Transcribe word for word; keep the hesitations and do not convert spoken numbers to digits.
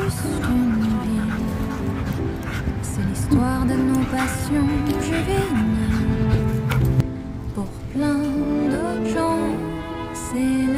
juste une vie. C'est l'histoire de nos passions juvéniles. Pour plein d'autres gens, c'est la